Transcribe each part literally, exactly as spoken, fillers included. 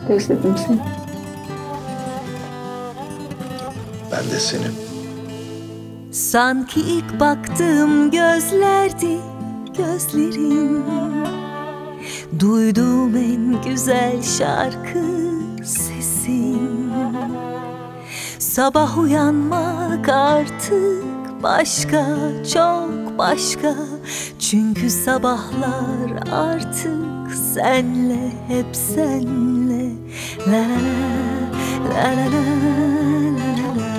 Özledim seni. Ben de seni. Sanki ilk baktığım gözlerdi gözlerin. Duyduğum en güzel şarkı sesin. Sabah uyanmak artık başka, çok başka. Çünkü sabahlar artık senle, hep senle. La la la la la la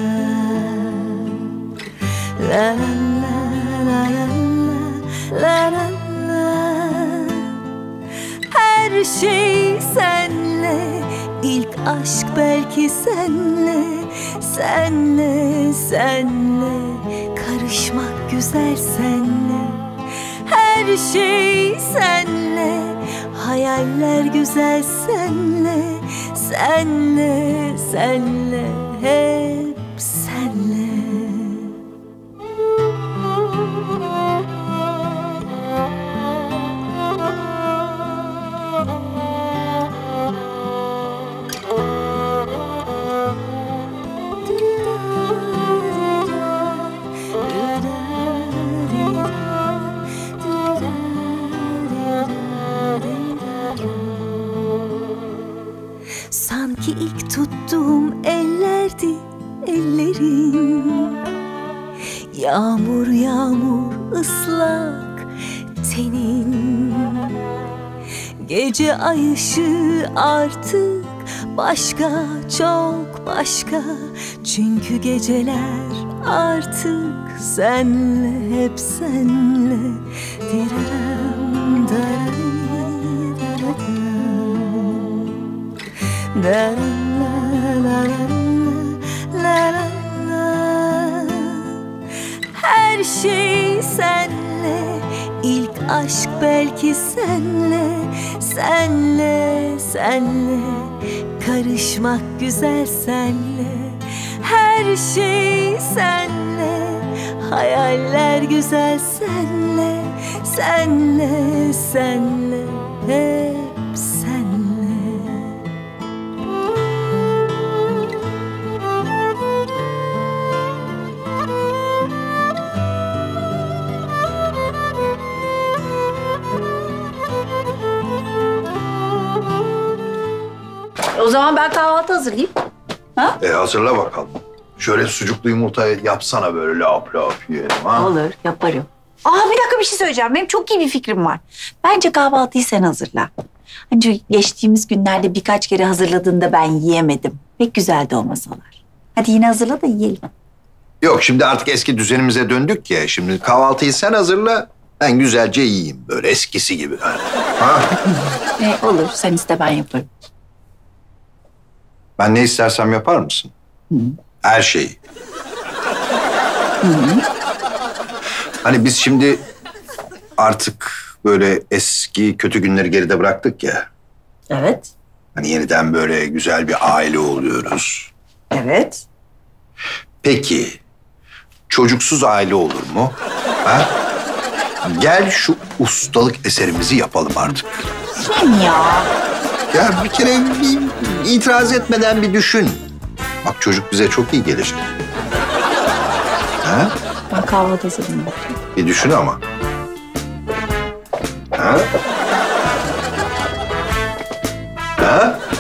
la la la la la la la. Her şey senle, ilk aşk belki senle, senle, senle. Karışmak güzel senle. Her şey senle, hayaller güzel senle, senle, senle, hep senle. Sanki ilk tuttuğum ellerdi ellerin. Yağmur yağmur ıslak tenin. Gece ay ışığı artık başka, çok başka. Çünkü geceler artık senle, hep senle. Diraram, dararam, dararam. La la la la la la. Her şey senle, ilk aşk belki senle, senle, senle. Karışmak güzel senle. Her şey senle, hayaller güzel senle, senle, senle, hep senle. O zaman ben kahvaltı hazırlayayım. Ha? E hazırla bakalım. Şöyle sucuklu yumurta yapsana böyle lap lap yiyelim ha. Olur, yaparım. Aa bir dakika bir şey söyleyeceğim. Benim çok iyi bir fikrim var. Bence kahvaltıyı sen hazırla. Hani geçtiğimiz günlerde birkaç kere hazırladığında ben yiyemedim. Pek güzel de o masalar. Hadi yine hazırla da yiyelim. Yok şimdi artık eski düzenimize döndük ya. Şimdi kahvaltıyı sen hazırla. Ben güzelce yiyeyim böyle eskisi gibi. Ha? E, olur, sen iste ben yaparım. Ben ne istersem yapar mısın? Hı. Her şeyi. Hı hı. Hani biz şimdi artık böyle eski kötü günleri geride bıraktık ya. Evet. Hani yeniden böyle güzel bir aile oluyoruz. Evet. Peki çocuksuz aile olur mu? Ha? Gel şu ustalık eserimizi yapalım artık. Kim ya? Ya bir kere bir itiraz etmeden bir düşün. Bak çocuk bize çok iyi gelir. Ha? Ben kahvaltı hazırlayayım. Bir düşün ama. Ha? Ha?